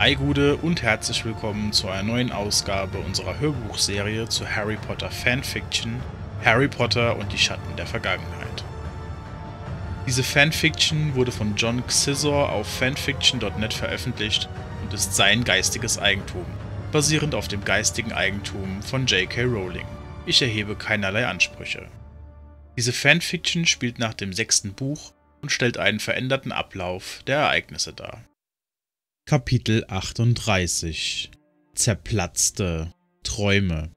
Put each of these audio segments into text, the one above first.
Hi Gude und herzlich willkommen zu einer neuen Ausgabe unserer Hörbuchserie zu Harry Potter Fanfiction Harry Potter und die Schatten der Vergangenheit. Diese Fanfiction wurde von John Xizor auf fanfiction.net veröffentlicht und ist sein geistiges Eigentum, basierend auf dem geistigen Eigentum von J.K. Rowling. Ich erhebe keinerlei Ansprüche. Diese Fanfiction spielt nach dem 6. Buch und stellt einen veränderten Ablauf der Ereignisse dar. Kapitel 38 – Zerplatzte Träume.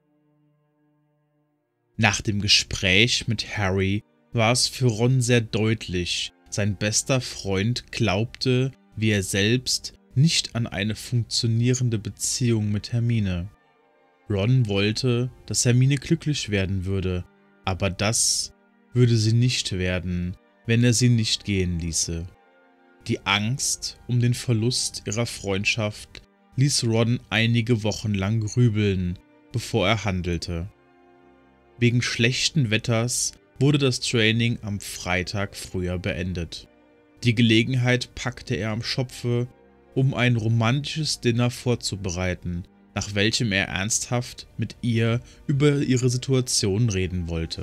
Nach dem Gespräch mit Harry war es für Ron sehr deutlich, sein bester Freund glaubte, wie er selbst, nicht an eine funktionierende Beziehung mit Hermine. Ron wollte, dass Hermine glücklich werden würde, aber das würde sie nicht werden, wenn er sie nicht gehen ließe. Die Angst um den Verlust ihrer Freundschaft ließ Ron einige Wochen lang grübeln, bevor er handelte. Wegen schlechten Wetters wurde das Training am Freitag früher beendet. Die Gelegenheit packte er am Schopfe, um ein romantisches Dinner vorzubereiten, nach welchem er ernsthaft mit ihr über ihre Situation reden wollte.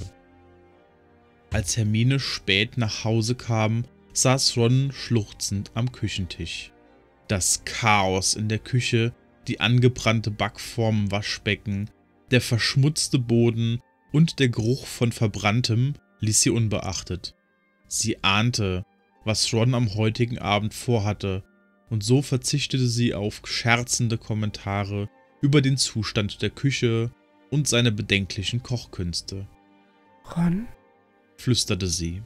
Als Hermine spät nach Hause kam, saß Ron schluchzend am Küchentisch. Das Chaos in der Küche, die angebrannte Backform im Waschbecken, der verschmutzte Boden und der Geruch von Verbranntem ließ sie unbeachtet. Sie ahnte, was Ron am heutigen Abend vorhatte, und so verzichtete sie auf scherzende Kommentare über den Zustand der Küche und seine bedenklichen Kochkünste. »Ron?« flüsterte sie.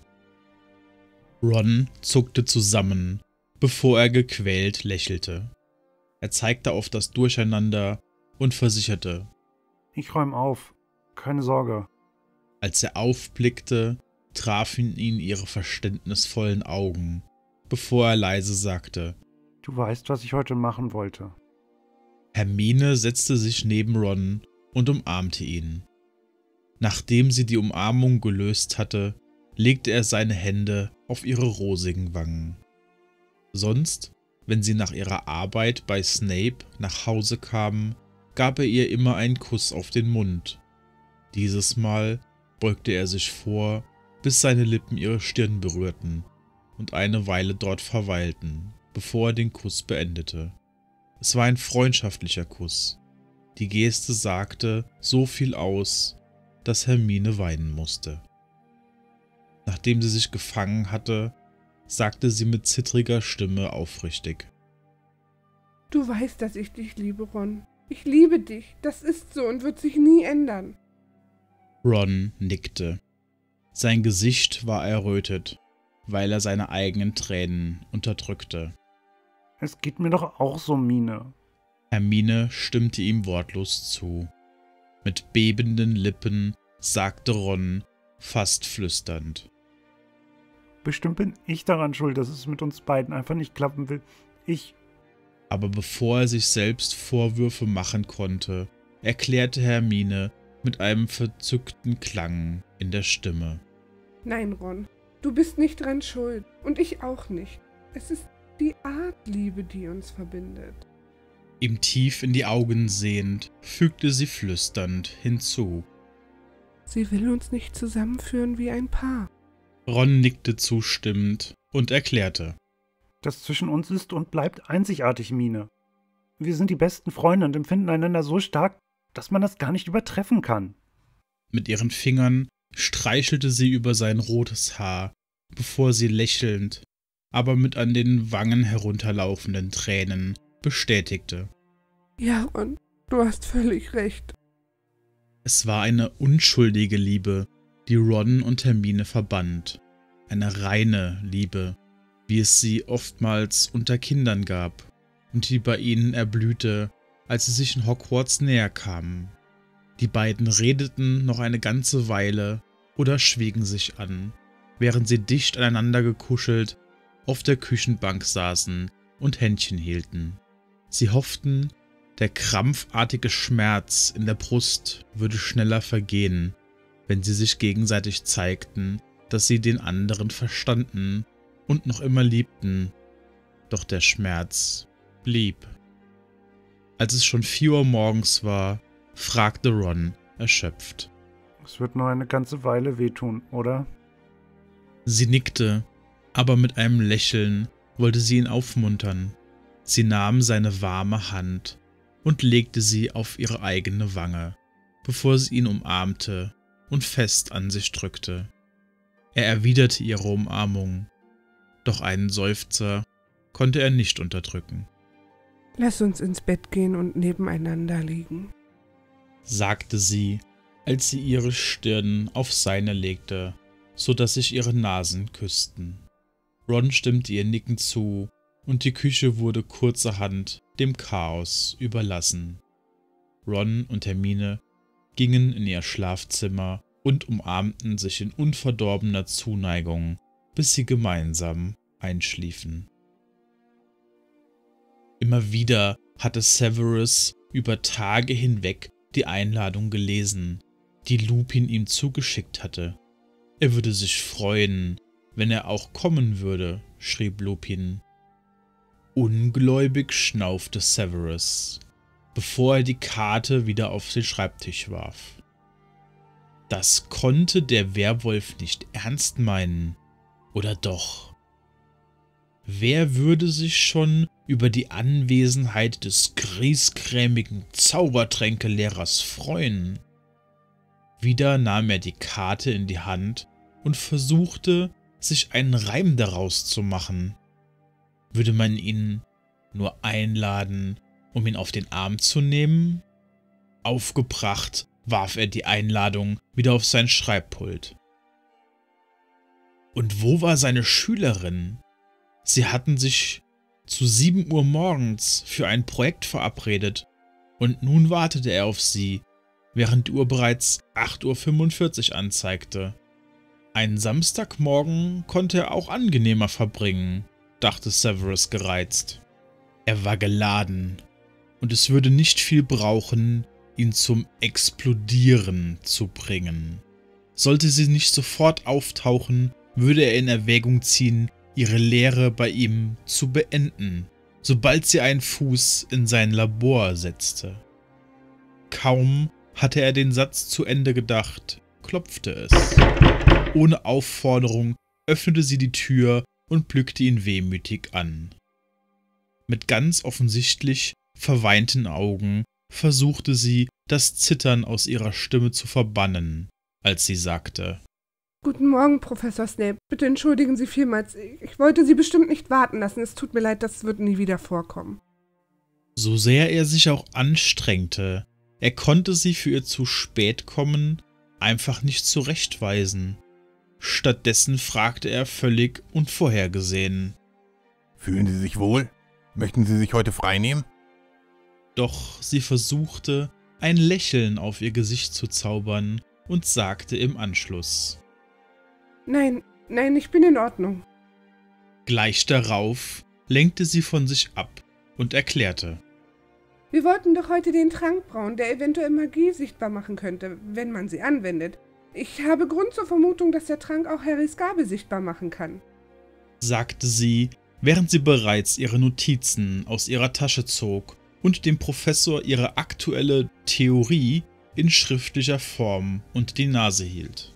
Ron zuckte zusammen, bevor er gequält lächelte. Er zeigte auf das Durcheinander und versicherte: »Ich räume auf. Keine Sorge.« Als er aufblickte, trafen ihn ihre verständnisvollen Augen, bevor er leise sagte: »Du weißt, was ich heute machen wollte.« Hermine setzte sich neben Ron und umarmte ihn. Nachdem sie die Umarmung gelöst hatte, legte er seine Hände auf ihre rosigen Wangen. Sonst, wenn sie nach ihrer Arbeit bei Snape nach Hause kamen, gab er ihr immer einen Kuss auf den Mund. Dieses Mal beugte er sich vor, bis seine Lippen ihre Stirn berührten und eine Weile dort verweilten, bevor er den Kuss beendete. Es war ein freundschaftlicher Kuss. Die Geste sagte so viel aus, dass Hermine weinen musste. Nachdem sie sich gefangen hatte, sagte sie mit zittriger Stimme aufrichtig: »Du weißt, dass ich dich liebe, Ron. Ich liebe dich. Das ist so und wird sich nie ändern.« Ron nickte. Sein Gesicht war errötet, weil er seine eigenen Tränen unterdrückte. »Es geht mir doch auch so, Mine.« Hermine stimmte ihm wortlos zu. Mit bebenden Lippen sagte Ron, fast flüsternd: »Bestimmt bin ich daran schuld, dass es mit uns beiden einfach nicht klappen will. Aber bevor er sich selbst Vorwürfe machen konnte, erklärte Hermine mit einem verzückten Klang in der Stimme: »Nein, Ron, du bist nicht dran schuld. Und ich auch nicht. Es ist die Art Liebe, die uns verbindet.« Ihm tief in die Augen sehend, fügte sie flüsternd hinzu: »Sie will uns nicht zusammenführen wie ein Paar.« Ron nickte zustimmend und erklärte: »Das zwischen uns ist und bleibt einzigartig, Mine. Wir sind die besten Freunde und empfinden einander so stark, dass man das gar nicht übertreffen kann.« Mit ihren Fingern streichelte sie über sein rotes Haar, bevor sie lächelnd, aber mit an den Wangen herunterlaufenden Tränen bestätigte: »Ja, Ron, du hast völlig recht.« Es war eine unschuldige Liebe, die Ron und Hermine verband. Eine reine Liebe, wie es sie oftmals unter Kindern gab und die bei ihnen erblühte, als sie sich in Hogwarts näher kamen. Die beiden redeten noch eine ganze Weile oder schwiegen sich an, während sie dicht aneinander gekuschelt auf der Küchenbank saßen und Händchen hielten. Sie hofften, der krampfartige Schmerz in der Brust würde schneller vergehen, wenn sie sich gegenseitig zeigten, dass sie den anderen verstanden und noch immer liebten. Doch der Schmerz blieb. Als es schon 4 Uhr morgens war, fragte Ron erschöpft. Es wird noch eine ganze Weile wehtun, oder? Sie nickte, aber mit einem Lächeln wollte sie ihn aufmuntern. Sie nahm seine warme Hand und legte sie auf ihre eigene Wange, bevor sie ihn umarmte und fest an sich drückte. Er erwiderte ihre Umarmung, doch einen Seufzer konnte er nicht unterdrücken. Lass uns ins Bett gehen und nebeneinander liegen, sagte sie, als sie ihre Stirn auf seine legte, so dass sich ihre Nasen küssten. Ron stimmte ihr nickend zu, und die Küche wurde kurzerhand dem Chaos überlassen. Ron und Hermine gingen in ihr Schlafzimmer und umarmten sich in unverdorbener Zuneigung, bis sie gemeinsam einschliefen. Immer wieder hatte Severus über Tage hinweg die Einladung gelesen, die Lupin ihm zugeschickt hatte. Er würde sich freuen, wenn er auch kommen würde, schrieb Lupin. Ungläubig schnaufte Severus, bevor er die Karte wieder auf den Schreibtisch warf. Das konnte der Werwolf nicht ernst meinen, oder doch? Wer würde sich schon über die Anwesenheit des griesgrämigen Zaubertränkelehrers freuen? Wieder nahm er die Karte in die Hand und versuchte, sich einen Reim daraus zu machen. Würde man ihn nur einladen, um ihn auf den Arm zu nehmen? Aufgebracht warf er die Einladung wieder auf sein Schreibpult. Und wo war seine Schülerin? Sie hatten sich zu 7 Uhr morgens für ein Projekt verabredet, und nun wartete er auf sie, während die Uhr bereits 8:45 Uhr anzeigte. Einen Samstagmorgen konnte er auch angenehmer verbringen, dachte Severus gereizt. Er war geladen, und es würde nicht viel brauchen, ihn zum Explodieren zu bringen. Sollte sie nicht sofort auftauchen, würde er in Erwägung ziehen, ihre Lehre bei ihm zu beenden, sobald sie einen Fuß in sein Labor setzte. Kaum hatte er den Satz zu Ende gedacht, klopfte es. Ohne Aufforderung öffnete sie die Tür und blickte ihn wehmütig an. Mit ganz offensichtlich verweinten Augen versuchte sie, das Zittern aus ihrer Stimme zu verbannen, als sie sagte: Guten Morgen, Professor Snape. Bitte entschuldigen Sie vielmals. Ich wollte Sie bestimmt nicht warten lassen. Es tut mir leid, das wird nie wieder vorkommen. So sehr er sich auch anstrengte, er konnte sie für ihr zu spät kommen einfach nicht zurechtweisen. Stattdessen fragte er völlig unvorhergesehen: Fühlen Sie sich wohl? Möchten Sie sich heute freinehmen? Doch sie versuchte, ein Lächeln auf ihr Gesicht zu zaubern und sagte im Anschluss: Nein, ich bin in Ordnung. Gleich darauf lenkte sie von sich ab und erklärte: Wir wollten doch heute den Trank brauen, der eventuell Magie sichtbar machen könnte, wenn man sie anwendet. Ich habe Grund zur Vermutung, dass der Trank auch Harrys Gabe sichtbar machen kann, sagte sie, während sie bereits ihre Notizen aus ihrer Tasche zog und dem Professor ihre aktuelle Theorie in schriftlicher Form unter die Nase hielt.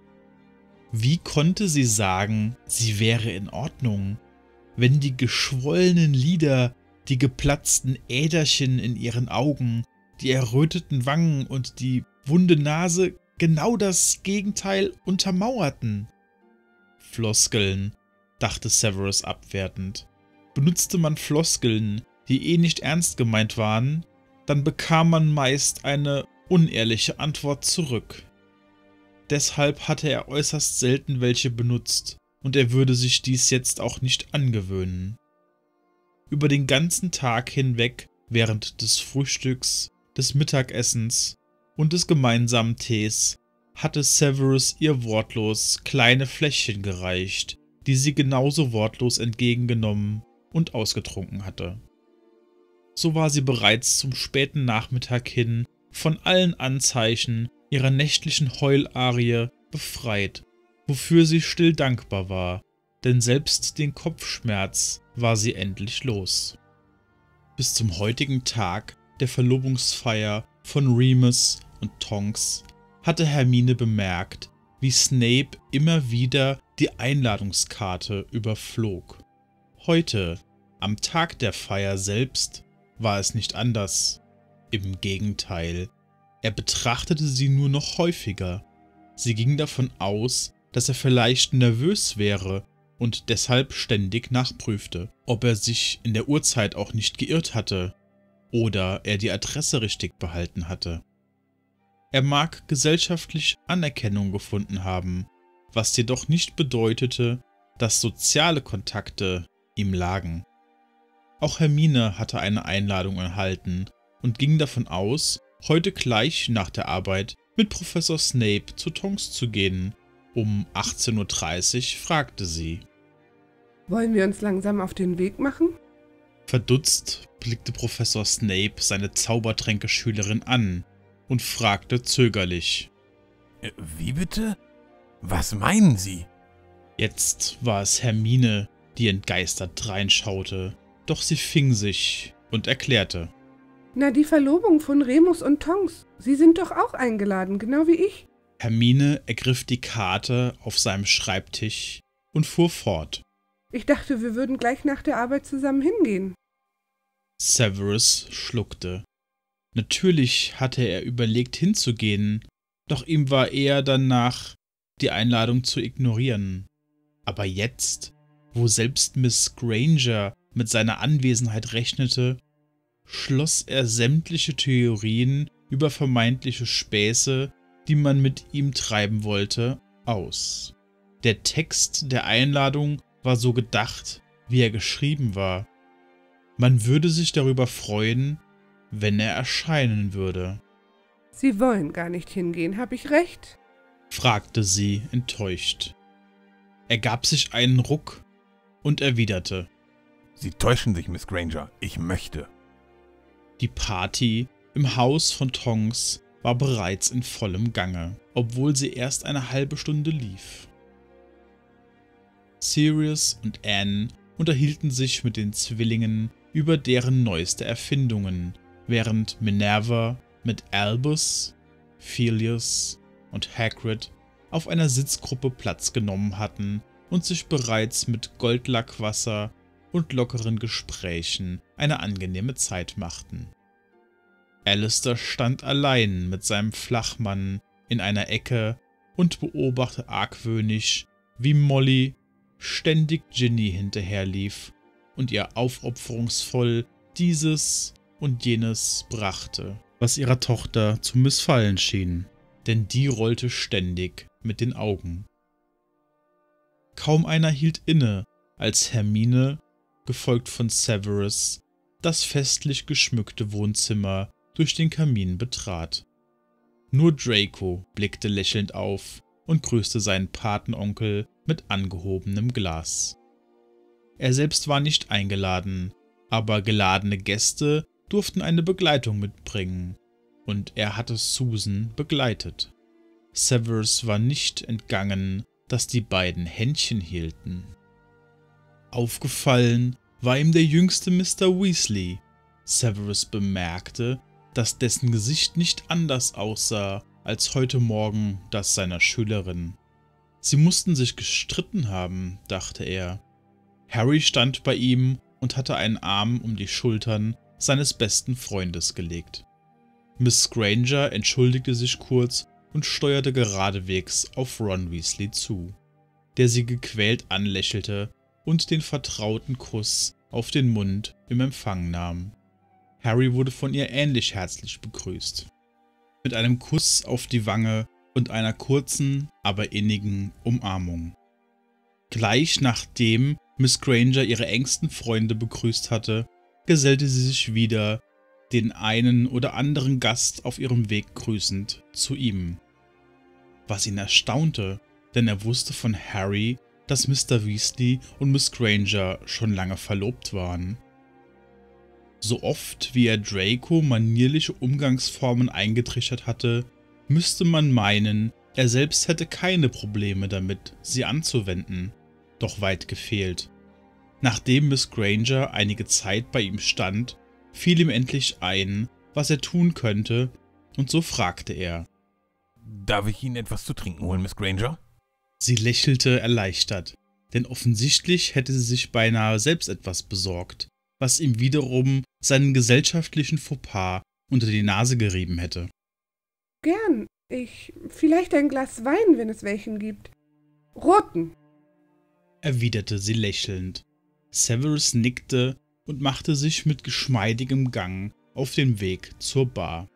Wie konnte sie sagen, sie wäre in Ordnung, wenn die geschwollenen Lider, die geplatzten Äderchen in ihren Augen, die erröteten Wangen und die wunde Nase genau das Gegenteil untermauerten? Floskeln, dachte Severus abwertend. Benutzte man Floskeln, die nicht ernst gemeint waren, dann bekam man meist eine unehrliche Antwort zurück. Deshalb hatte er äußerst selten welche benutzt, und er würde sich dies jetzt auch nicht angewöhnen. Über den ganzen Tag hinweg, während des Frühstücks, des Mittagessens und des gemeinsamen Tees, hatte Severus ihr wortlos kleine Fläschchen gereicht, die sie genauso wortlos entgegengenommen und ausgetrunken hatte. So war sie bereits zum späten Nachmittag hin von allen Anzeichen ihrer nächtlichen Heularie befreit, wofür sie still dankbar war, denn selbst den Kopfschmerz war sie endlich los. Bis zum heutigen Tag, der Verlobungsfeier von Remus und Tonks hatte Hermine bemerkt, wie Snape immer wieder die Einladungskarte überflog. Heute, am Tag der Feier selbst, war es nicht anders. Im Gegenteil, er betrachtete sie nur noch häufiger. Sie ging davon aus, dass er vielleicht nervös wäre und deshalb ständig nachprüfte, ob er sich in der Uhrzeit auch nicht geirrt hatte oder er die Adresse richtig behalten hatte. Er mag gesellschaftlich Anerkennung gefunden haben, was jedoch nicht bedeutete, dass soziale Kontakte ihm lagen. Auch Hermine hatte eine Einladung erhalten und ging davon aus, heute gleich nach der Arbeit mit Professor Snape zu Tonks zu gehen. Um 18:30 Uhr fragte sie. Wollen wir uns langsam auf den Weg machen? Verdutzt blickte Professor Snape seine Zaubertränkeschülerin an und fragte zögerlich. Wie bitte? Was meinen Sie? Jetzt war es Hermine, die entgeistert reinschaute, doch sie fing sich und erklärte. Na, die Verlobung von Remus und Tonks. Sie sind doch auch eingeladen, genau wie ich. Hermine ergriff die Karte auf seinem Schreibtisch und fuhr fort. Ich dachte, wir würden gleich nach der Arbeit zusammen hingehen. Severus schluckte. Natürlich hatte er überlegt hinzugehen, doch ihm war eher danach, die Einladung zu ignorieren. Aber jetzt, wo selbst Miss Granger mit seiner Anwesenheit rechnete, schloss er sämtliche Theorien über vermeintliche Späße, die man mit ihm treiben wollte, aus. Der Text der Einladung war so gedacht, wie er geschrieben war. Man würde sich darüber freuen, wenn er erscheinen würde. Sie wollen gar nicht hingehen, habe ich recht? Fragte sie enttäuscht. Er gab sich einen Ruck und erwiderte. Sie täuschen sich, Miss Granger. Ich möchte. Die Party im Haus von Tonks war bereits in vollem Gange, obwohl sie erst eine halbe Stunde lief. Sirius und Anne unterhielten sich mit den Zwillingen über deren neueste Erfindungen, während Minerva mit Albus, Filius und Hagrid auf einer Sitzgruppe Platz genommen hatten und sich bereits mit Goldlackwasser und lockeren Gesprächen eine angenehme Zeit machten. Alistair stand allein mit seinem Flachmann in einer Ecke und beobachtete argwöhnisch, wie Molly ständig Ginny hinterherlief und ihr aufopferungsvoll dieses und jenes brachte, was ihrer Tochter zu missfallen schien, denn die rollte ständig mit den Augen. Kaum einer hielt inne, als Hermine, gefolgt von Severus, das festlich geschmückte Wohnzimmer durch den Kamin betrat. Nur Draco blickte lächelnd auf und grüßte seinen Patenonkel mit angehobenem Glas. Er selbst war nicht eingeladen, aber geladene Gäste durften eine Begleitung mitbringen, und er hatte Susan begleitet. Severus war nicht entgangen, dass die beiden Händchen hielten. Aufgefallen war ihm der jüngste Mr. Weasley. Severus bemerkte, dass dessen Gesicht nicht anders aussah als heute Morgen das seiner Schülerin. Sie mussten sich gestritten haben, dachte er. Harry stand bei ihm und hatte einen Arm um die Schultern seines besten Freundes gelegt. Miss Granger entschuldigte sich kurz und steuerte geradewegs auf Ron Weasley zu, der sie gequält anlächelte und den vertrauten Kuss auf den Mund im Empfang nahm. Harry wurde von ihr ähnlich herzlich begrüßt, mit einem Kuss auf die Wange und einer kurzen, aber innigen Umarmung. Gleich nachdem Miss Granger ihre engsten Freunde begrüßt hatte, gesellte sie sich wieder, den einen oder anderen Gast auf ihrem Weg grüßend, zu ihm. Was ihn erstaunte, denn er wusste von Harry, dass Mr. Weasley und Miss Granger schon lange verlobt waren. So oft wie er Draco manierliche Umgangsformen eingetrichtert hatte, müsste man meinen, er selbst hätte keine Probleme damit, sie anzuwenden, doch weit gefehlt. Nachdem Miss Granger einige Zeit bei ihm stand, fiel ihm endlich ein, was er tun könnte, und so fragte er. Darf ich Ihnen etwas zu trinken holen, Miss Granger? Sie lächelte erleichtert, denn offensichtlich hätte sie sich beinahe selbst etwas besorgt, was ihm wiederum seinen gesellschaftlichen Fauxpas unter die Nase gerieben hätte. Gern. Vielleicht ein Glas Wein, wenn es welchen gibt. Roten, Erwiderte sie lächelnd. Severus nickte und machte sich mit geschmeidigem Gang auf den Weg zur Bar.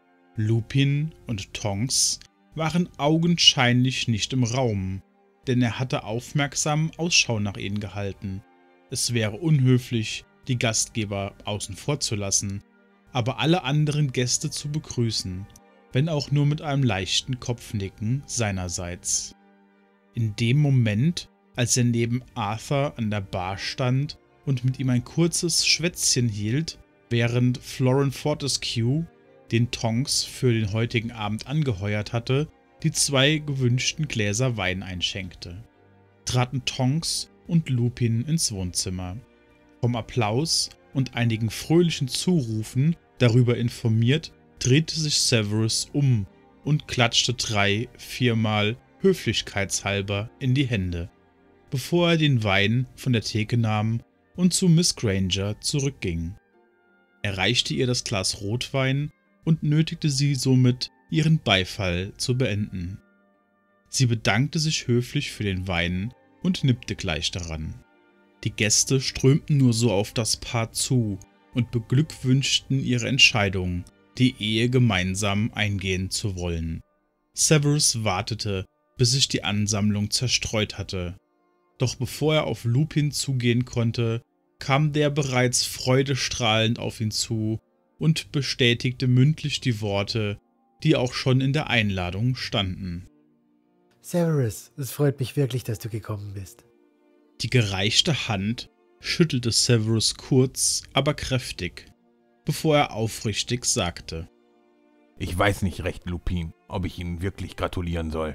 Lupin und Tonks waren augenscheinlich nicht im Raum, denn er hatte aufmerksam Ausschau nach ihnen gehalten. Es wäre unhöflich, die Gastgeber außen vor zu lassen, aber alle anderen Gäste zu begrüßen, wenn auch nur mit einem leichten Kopfnicken seinerseits. In dem Moment, als er neben Arthur an der Bar stand und mit ihm ein kurzes Schwätzchen hielt, während Florent Fortescue, den Tonks für den heutigen Abend angeheuert hatte, die 2 gewünschten Gläser Wein einschenkte, traten Tonks und Lupin ins Wohnzimmer. Vom Applaus und einigen fröhlichen Zurufen darüber informiert, drehte sich Severus um und klatschte 3-4 Mal höflichkeitshalber in die Hände, bevor er den Wein von der Theke nahm und zu Miss Granger zurückging. Er reichte ihr das Glas Rotwein und nötigte sie somit, ihren Beifall zu beenden. Sie bedankte sich höflich für den Wein und nippte gleich daran. Die Gäste strömten nur so auf das Paar zu und beglückwünschten ihre Entscheidung, die Ehe gemeinsam eingehen zu wollen. Severus wartete, bis sich die Ansammlung zerstreut hatte. Doch bevor er auf Lupin zugehen konnte, kam der bereits freudestrahlend auf ihn zu und bestätigte mündlich die Worte, die auch schon in der Einladung standen. Severus, es freut mich wirklich, dass du gekommen bist. Die gereichte Hand schüttelte Severus kurz, aber kräftig, bevor er aufrichtig sagte: Ich weiß nicht recht, Lupin, ob ich Ihnen wirklich gratulieren soll.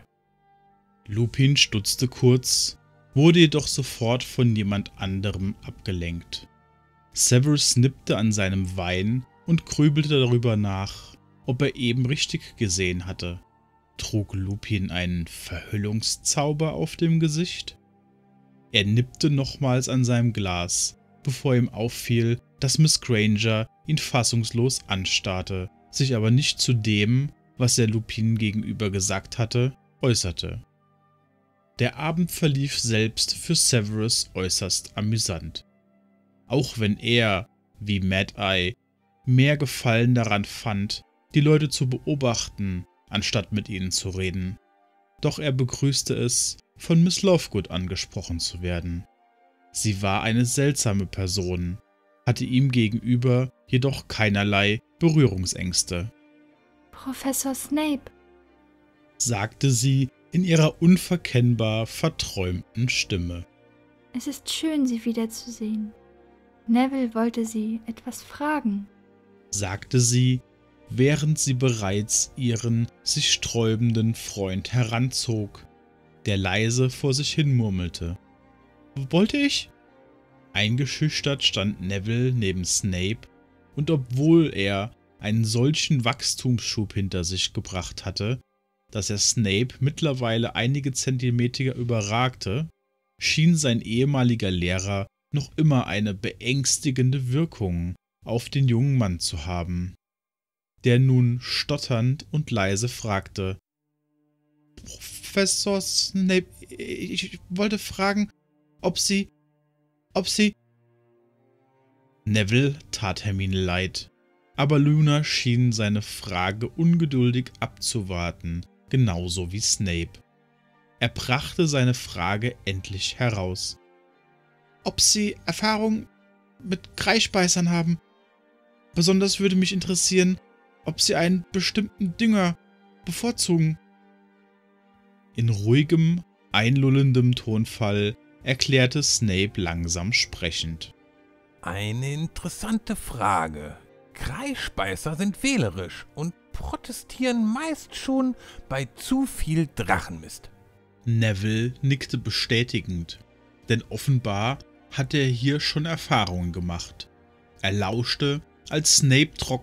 Lupin stutzte kurz, wurde jedoch sofort von jemand anderem abgelenkt. Severus nippte an seinem Wein und grübelte darüber nach, ob er eben richtig gesehen hatte. Trug Lupin einen Verhüllungszauber auf dem Gesicht? Er nippte nochmals an seinem Glas, bevor ihm auffiel, dass Miss Granger ihn fassungslos anstarrte, sich aber nicht zu dem, was er Lupin gegenüber gesagt hatte, äußerte. Der Abend verlief selbst für Severus äußerst amüsant. Auch wenn er, wie Mad-Eye, mehr Gefallen daran fand, die Leute zu beobachten, anstatt mit ihnen zu reden. Doch er begrüßte es, von Miss Lovegood angesprochen zu werden. Sie war eine seltsame Person, hatte ihm gegenüber jedoch keinerlei Berührungsängste. Professor Snape, sagte sie in ihrer unverkennbar verträumten Stimme. es ist schön, Sie wiederzusehen. Neville wollte Sie etwas fragen, sagte sie, während sie bereits ihren sich sträubenden Freund heranzog, der leise vor sich hin murmelte. »Wollte ich?« Eingeschüchtert stand Neville neben Snape, und obwohl er einen solchen Wachstumsschub hinter sich gebracht hatte, dass er Snape mittlerweile einige Zentimeter überragte, schien sein ehemaliger Lehrer noch immer eine beängstigende Wirkung auf den jungen Mann zu haben, der nun stotternd und leise fragte: »Professor Snape, ich wollte fragen, ob Sie... Neville tat Hermine leid, aber Luna schien seine Frage ungeduldig abzuwarten, genauso wie Snape. Er brachte seine Frage endlich heraus. »Ob Sie Erfahrung mit Kreischbeißern haben? Besonders würde mich interessieren, ob Sie einen bestimmten Dünger bevorzugen.« In ruhigem, einlullendem Tonfall erklärte Snape langsam sprechend. Eine interessante Frage. Kreischbeißer sind wählerisch und protestieren meist schon bei zu viel Drachenmist. Neville nickte bestätigend, denn offenbar hatte er hier schon Erfahrungen gemacht. Er lauschte, als Snape trocken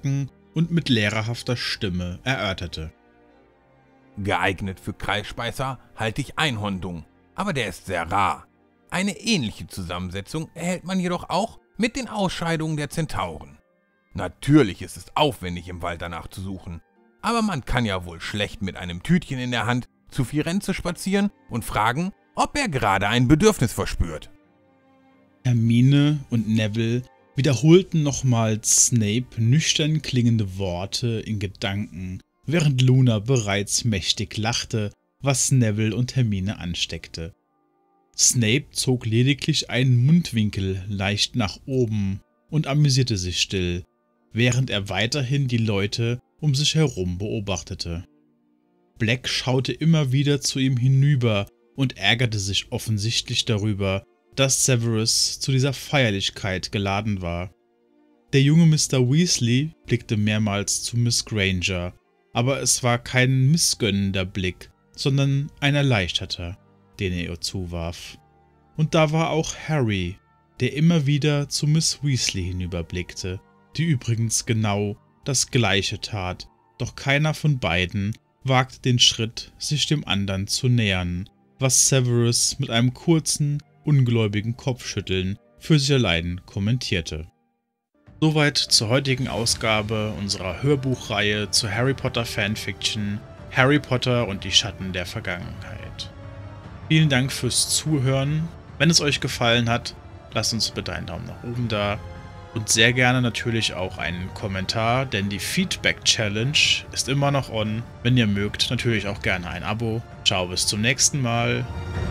und mit lehrerhafter Stimme erörterte. Geeignet für Kreisspeißer halte ich Einhorndung, aber der ist sehr rar. Eine ähnliche Zusammensetzung erhält man jedoch auch mit den Ausscheidungen der Zentauren. Natürlich ist es aufwendig, im Wald danach zu suchen, aber man kann ja wohl schlecht mit einem Tütchen in der Hand zu Firenze spazieren und fragen, ob er gerade ein Bedürfnis verspürt. Hermine und Neville wiederholten nochmals Snape nüchtern klingende Worte in Gedanken, während Luna bereits mächtig lachte, was Neville und Hermine ansteckte. Snape zog lediglich einen Mundwinkel leicht nach oben und amüsierte sich still, während er weiterhin die Leute um sich herum beobachtete. Black schaute immer wieder zu ihm hinüber und ärgerte sich offensichtlich darüber, dass Severus zu dieser Feierlichkeit geladen war. Der junge Mr. Weasley blickte mehrmals zu Miss Granger, aber es war kein missgönnender Blick, sondern ein erleichterter, den er ihr zuwarf. Und da war auch Harry, der immer wieder zu Miss Weasley hinüberblickte, die übrigens genau das Gleiche tat, doch keiner von beiden wagte den Schritt, sich dem anderen zu nähern, was Severus mit einem kurzen, ungläubigen Kopfschütteln für sich allein kommentierte. Soweit zur heutigen Ausgabe unserer Hörbuchreihe zur Harry Potter Fanfiction Harry Potter und die Schatten der Vergangenheit. Vielen Dank fürs Zuhören. Wenn es euch gefallen hat, lasst uns bitte einen Daumen nach oben da und sehr gerne natürlich auch einen Kommentar, denn die Feedback Challenge ist immer noch on. Wenn ihr mögt, natürlich auch gerne ein Abo. Ciao, bis zum nächsten Mal.